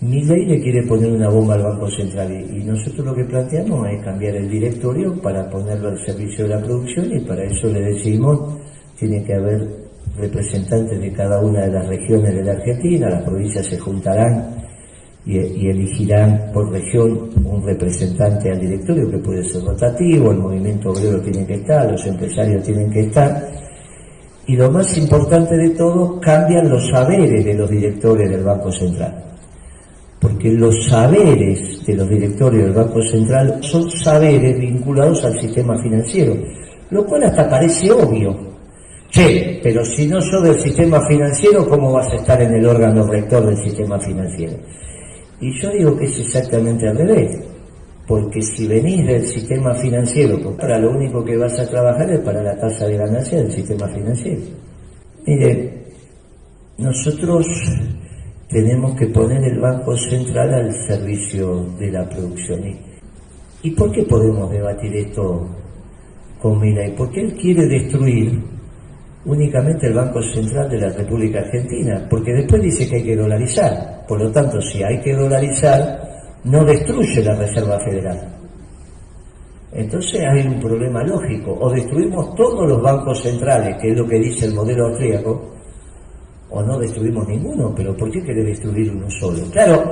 Milei le quiere poner una bomba al Banco Central y nosotros lo que planteamos es cambiar el directorio para ponerlo al servicio de la producción, y para eso le decimos tiene que haber representantes de cada una de las regiones de la Argentina. Las provincias se juntarán y elegirán por región un representante al directorio, que puede ser rotativo, el movimiento obrero tiene que estar, los empresarios tienen que estar, y lo más importante de todo, cambian los saberes de los directores del Banco Central, porque los saberes de los directorios del Banco Central son saberes vinculados al sistema financiero, lo cual hasta parece obvio. Che, pero si no sos del sistema financiero, ¿cómo vas a estar en el órgano rector del sistema financiero? Y yo digo que es exactamente al revés, porque si venís del sistema financiero, pues para lo único que vas a trabajar es para la tasa de ganancia del sistema financiero. Mire, nosotros tenemos que poner el Banco Central al servicio de la producción. ¿Y por qué podemos debatir esto con Milei? Porque él quiere destruir únicamente el Banco Central de la República Argentina, porque después dice que hay que dolarizar. Por lo tanto, si hay que dolarizar, no destruye la Reserva Federal. Entonces hay un problema lógico: o destruimos todos los bancos centrales, que es lo que dice el modelo austríaco, o no destruimos ninguno. Pero ¿por qué quiere destruir uno solo? Claro,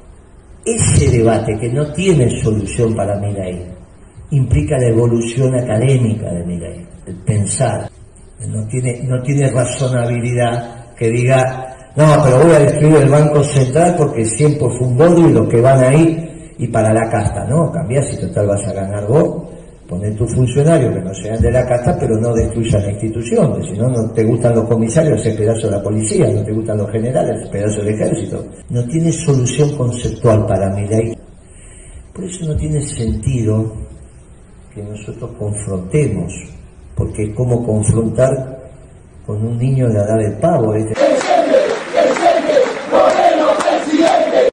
ese debate, que no tiene solución para Milei, implica la evolución académica de Milei, el pensar. No tiene razonabilidad que diga, no, pero voy a destruir el Banco Central porque siempre fue un bodo y los que van ahí y para la casta. No, cambiás, y total vas a ganar vos. Poner tus funcionarios que no sean de la casta, pero no destruyan la institución, porque si no, no te gustan los comisarios, haces pedazo de la policía, no te gustan los generales, haces pedazo del ejército. No tiene solución conceptual para Milei. Por eso no tiene sentido que nosotros confrontemos, porque es como confrontar con un niño en la edad del pavo, ¿viste?